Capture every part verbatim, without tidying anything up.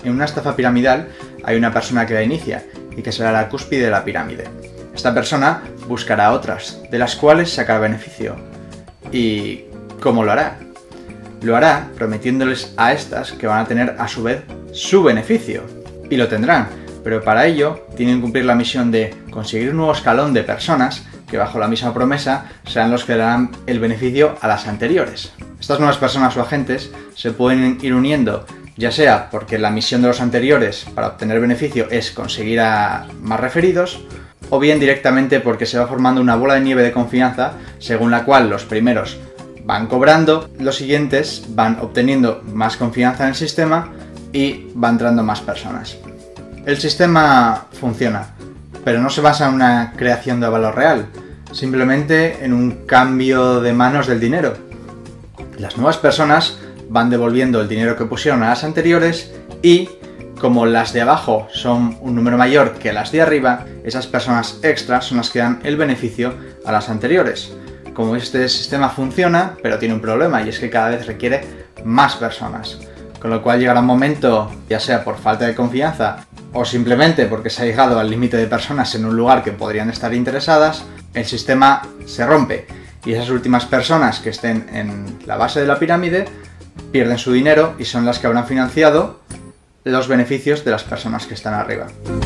En una estafa piramidal hay una persona que la inicia y que será la cúspide de la pirámide. Esta persona buscará a otras, de las cuales sacará beneficio. ¿Y cómo lo hará? Lo hará prometiéndoles a estas que van a tener a su vez su beneficio. Y lo tendrán, pero para ello tienen que cumplir la misión de conseguir un nuevo escalón de personas que bajo la misma promesa serán los que darán el beneficio a las anteriores. Estas nuevas personas o agentes se pueden ir uniendo, ya sea porque la misión de los anteriores para obtener beneficio es conseguir a más referidos, o bien directamente porque se va formando una bola de nieve de confianza según la cual los primeros van cobrando, los siguientes van obteniendo más confianza en el sistema y van entrando más personas. El sistema funciona, pero no se basa en una creación de valor real, simplemente en un cambio de manos del dinero. Las nuevas personas van devolviendo el dinero que pusieron a las anteriores y, como las de abajo son un número mayor que las de arriba, esas personas extras son las que dan el beneficio a las anteriores. Como este sistema funciona, pero tiene un problema, y es que cada vez requiere más personas. Con lo cual llegará un momento, ya sea por falta de confianza o simplemente porque se ha llegado al límite de personas en un lugar que podrían estar interesadas, el sistema se rompe y esas últimas personas que estén en la base de la pirámide pierden su dinero y son las que habrán financiado los beneficios de las personas que están arriba.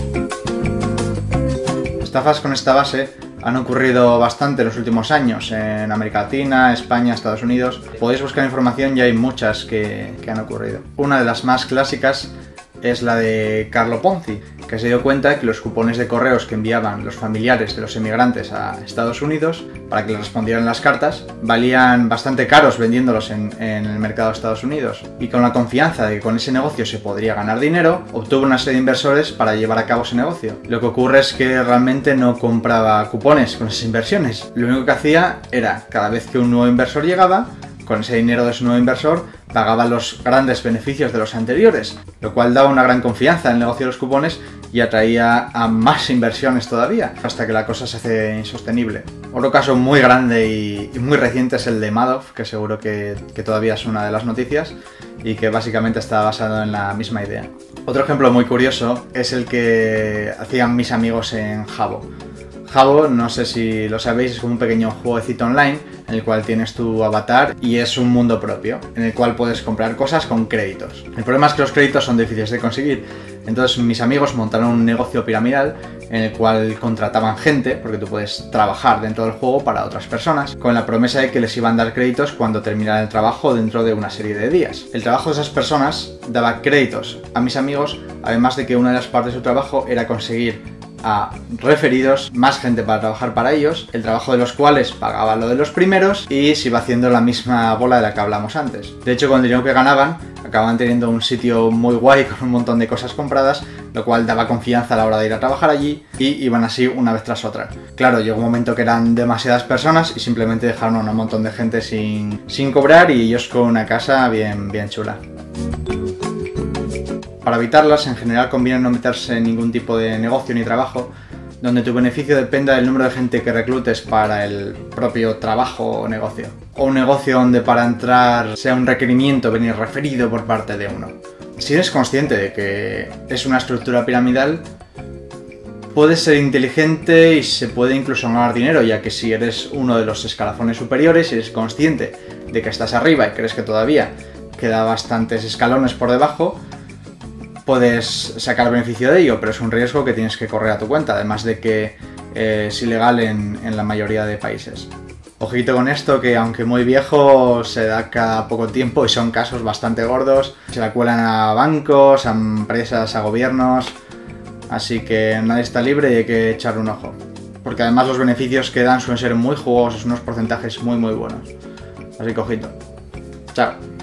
Estafas con esta base han ocurrido bastante en los últimos años, en América Latina, España, Estados Unidos. Podéis buscar información y hay muchas que, que han ocurrido. Una de las más clásicas es la de Carlo Ponzi, que se dio cuenta que los cupones de correos que enviaban los familiares de los emigrantes a Estados Unidos para que les respondieran las cartas valían bastante caros vendiéndolos en, en el mercado de Estados Unidos, y con la confianza de que con ese negocio se podría ganar dinero, obtuvo una serie de inversores para llevar a cabo ese negocio. Lo que ocurre es que realmente no compraba cupones con esas inversiones, lo único que hacía era, cada vez que un nuevo inversor llegaba, con ese dinero de su nuevo inversor pagaba los grandes beneficios de los anteriores, lo cual daba una gran confianza en el negocio de los cupones y atraía a más inversiones todavía, hasta que la cosa se hace insostenible. Otro caso muy grande y, y muy reciente es el de Madoff, que seguro que, que todavía es una de las noticias y que básicamente está basado en la misma idea. Otro ejemplo muy curioso es el que hacían mis amigos en Habbo. Habbo, no sé si lo sabéis, es como un pequeño jueguecito online en el cual tienes tu avatar y es un mundo propio, en el cual puedes comprar cosas con créditos. El problema es que los créditos son difíciles de conseguir, entonces mis amigos montaron un negocio piramidal en el cual contrataban gente, porque tú puedes trabajar dentro del juego para otras personas, con la promesa de que les iban a dar créditos cuando terminaran el trabajo dentro de una serie de días. El trabajo de esas personas daba créditos a mis amigos, además de que una de las partes de su trabajo era conseguir a referidos, más gente para trabajar para ellos, el trabajo de los cuales pagaba lo de los primeros y se iba haciendo la misma bola de la que hablamos antes. De hecho, con el dinero que ganaban, acababan teniendo un sitio muy guay con un montón de cosas compradas, lo cual daba confianza a la hora de ir a trabajar allí y iban así una vez tras otra. Claro, llegó un momento que eran demasiadas personas y simplemente dejaron a un montón de gente sin, sin cobrar y ellos con una casa bien, bien chula. Para evitarlas, en general conviene no meterse en ningún tipo de negocio ni trabajo donde tu beneficio dependa del número de gente que reclutes para el propio trabajo o negocio. O un negocio donde para entrar sea un requerimiento venir referido por parte de uno. Si eres consciente de que es una estructura piramidal, puedes ser inteligente y se puede incluso ganar dinero, ya que si eres uno de los escalafones superiores y eres consciente de que estás arriba y crees que todavía queda bastantes escalones por debajo, puedes sacar beneficio de ello, pero es un riesgo que tienes que correr a tu cuenta, además de que eh, es ilegal en, en la mayoría de países. Ojito con esto, que aunque muy viejo, se da cada poco tiempo y son casos bastante gordos. Se la cuelan a bancos, a empresas, a gobiernos, así que nadie está libre y hay que echarle un ojo. Porque además los beneficios que dan suelen ser muy jugosos, unos porcentajes muy muy buenos. Así que ojito. Chao.